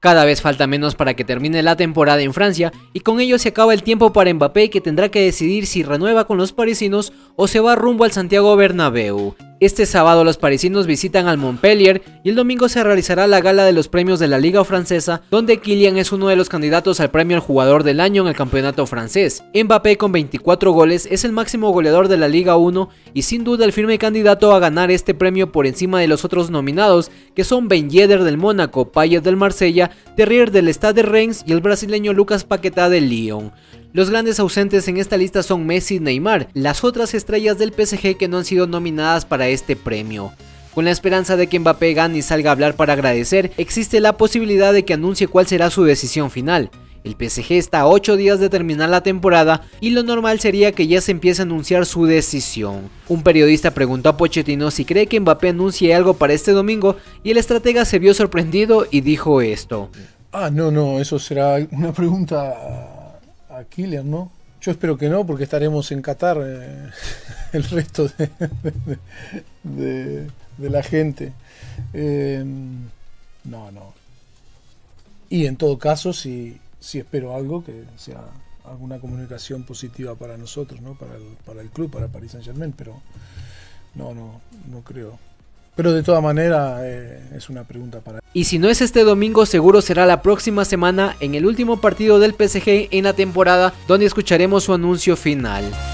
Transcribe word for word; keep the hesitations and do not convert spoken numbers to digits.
Cada vez falta menos para que termine la temporada en Francia y con ello se acaba el tiempo para Mbappé, que tendrá que decidir si renueva con los parisinos o se va rumbo al Santiago Bernabéu. Este sábado los parisinos visitan al Montpellier y el domingo se realizará la gala de los premios de la Liga Francesa, donde Kylian es uno de los candidatos al premio al jugador del año en el campeonato francés. Mbappé, con veinticuatro goles, es el máximo goleador de la Liga uno y sin duda el firme candidato a ganar este premio por encima de los otros nominados, que son Ben Yedder del Mónaco, Payet del Marsella, Terrier del Stade de Reims y el brasileño Lucas Paquetá del Lyon. Los grandes ausentes en esta lista son Messi y Neymar, las otras estrellas del P S G que no han sido nominadas para este premio. Con la esperanza de que Mbappé gane y salga a hablar para agradecer, existe la posibilidad de que anuncie cuál será su decisión final. El P S G está a ocho días de terminar la temporada y lo normal sería que ya se empiece a anunciar su decisión. Un periodista preguntó a Pochettino si cree que Mbappé anuncie algo para este domingo y el estratega se vio sorprendido y dijo esto. Ah, no, no, eso será una pregunta a Kylian, ¿no? Yo espero que no, porque estaremos en Qatar eh, el resto de, de, de, de la gente. Eh, no, no. Y en todo caso, si, si espero algo, que sea alguna comunicación positiva para nosotros, ¿no? Para el, para el club, para Paris Saint-Germain, pero no, no, no creo. Pero de todas maneras eh, es una pregunta para... Y si no es este domingo, seguro será la próxima semana en el último partido del P S G en la temporada, donde escucharemos su anuncio final.